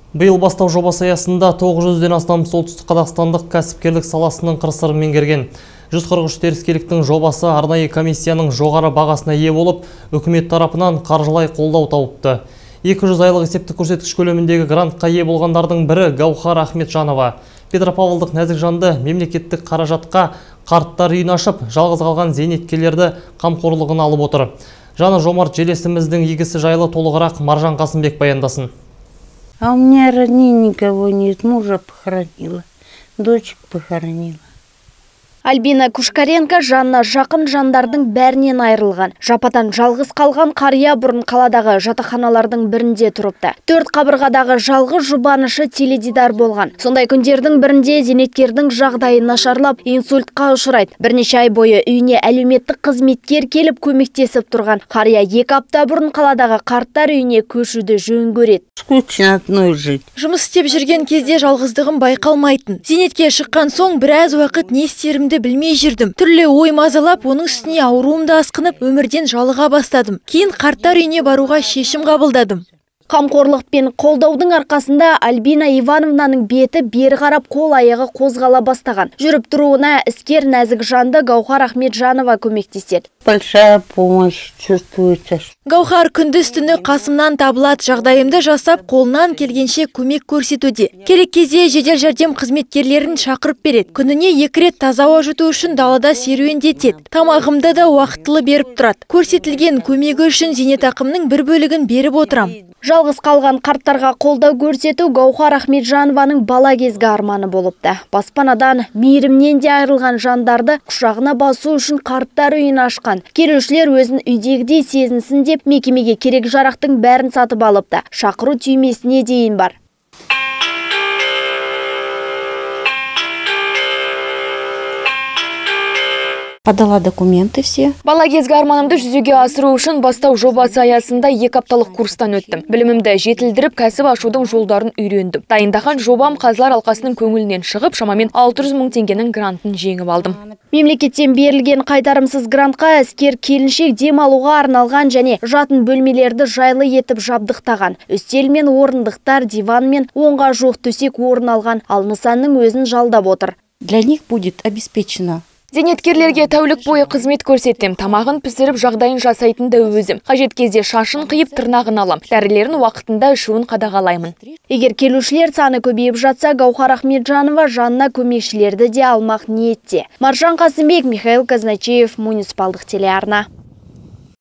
Биыл бастау жобасы аясында 900-ден астам солтүстік қазақстандық кәсіпкерлік саласының қыр-сырын меңгерген. 143 теріскейліктің жобасы арнайы комиссияның жоғары бағасына ие болып, үкімет тарапынан қаржылай қолдау тауыпты. 200 айлық есептік көрсеткіш көлеміндегі грантқа ие болғандардың бірі Гаухар Ахметжанова. Петропавлдық нәзік жанды мемлекеттік қаражатқа қарттар үйін ашып, жалғыз қалған зейнеткерлерді қамқорлығына алып отыр. Жаны жомарт желесіміздің игісі жайлы толығырақ Маржан Қасымбек баяндасын. А у меня родни никого нет, мужа похоронила, дочек похоронила. Альбина Кушкаренко жанына жақын жандардың бәрінен айырылған. Жападан жалғыз қалған қария бұрын қаладағы жатақханалардың бірінде тұрыпты. 4 қабырғадағы жалғыз жұбанышы теледидар болған. Сондай күндердің бірінде зейнеткердің жағдайы нашарлап, инсультқа ұшырайды. Бірнеше ай бойы үйіне әлеуметтік қызметкер келіп көмектесіп тұрған қария 2 апта бұрын қаладағы қарттар үйіне көшуді жөн көреді. Скучно одной жить. Жұмыс істеп жүрген кезде жалғыздығым байқалмайтын. Зейнетке шыққан соң біраз уақыт не істерімді білмей жүрдім. Түрлі ой мазалап, оның үстіне ауруымды асқынып, өмірден жалыға бастадым. Кейін қарттар үйіне баруға шешім қабылдадым. Қамқорлық пен қолдаудың арқасында Альбина Ивановнаның беті бері қарап қол аяғы қозғала бастаған. Жүріп тұруына іскер нәзік жанды Гаухар Ахметжанова көмектеседі. Большая помощь чувствуется. Гаухар күндіз түні қасымнан табылады, жағдайымды жасап, қолынан келгенше көмек көрсетуде. Керек кезде жедел жәрдем қызметкерлерін шақырып береді. Күніне 2 рет таза ауа жұту үшін далада серуендетеді. Тамағымды да уақытылы беріп тұрады. Көрсетілген көмегі үшін зейнетақымның бір бөлігін беріп отырам. Жалғыз қалған қарттарға қолдау көрсету Гаухар Ахметжанованың бала кезгі арманы болыпты. Баспанадан, мейірімнен де айырылған жандарды құшағына басу үшін қарттар үйін ашқан. Келушілер өзін үйдегідей сезінсін деп мекемеге керек жарақтың бәрін сатып алыпты. Шақыру түймесіне дейін бар. Подала документы все. Бала кезгі арманымды жүзеге асыру үшін бастау жобасы аясында 2 апталық курстан өттім. Білімімді жетілдіріп, кәсіп ашудың жолдарын үйрендім. Дайындаған жобам қазылар алқасының көңілінен шығып, шамамен 600 мың теңгенің грантын жеңіп алдым. Мемлекеттен берілген қайтарымсыз грантқа іскер келіншек демалуға арналған және жатын бөлмелерді жайлы етіп жабдықтаған. Үстел мен орындықтар, диван мен 10-ға жуық төсек орын алған, ал нысанның өзін жалдап отыр. Для них будет обеспечено. Зейнеткерлерге тәулік бойы қызмет көрсеттім. Тамағын пісіріп, жағдайын жасайтын да өзім. Қажет кезде шашын қиып, тырнағын алам. Дәрілерін уақытында ішуін қадағалаймын. Егер келушілер саны көбейіп жатса, Гаухар Ахметжанова жанына көмекшілерді де алмақ ниетте. Маржан Қасымбек, Михаил Казначеев, муниципалдық телеарна.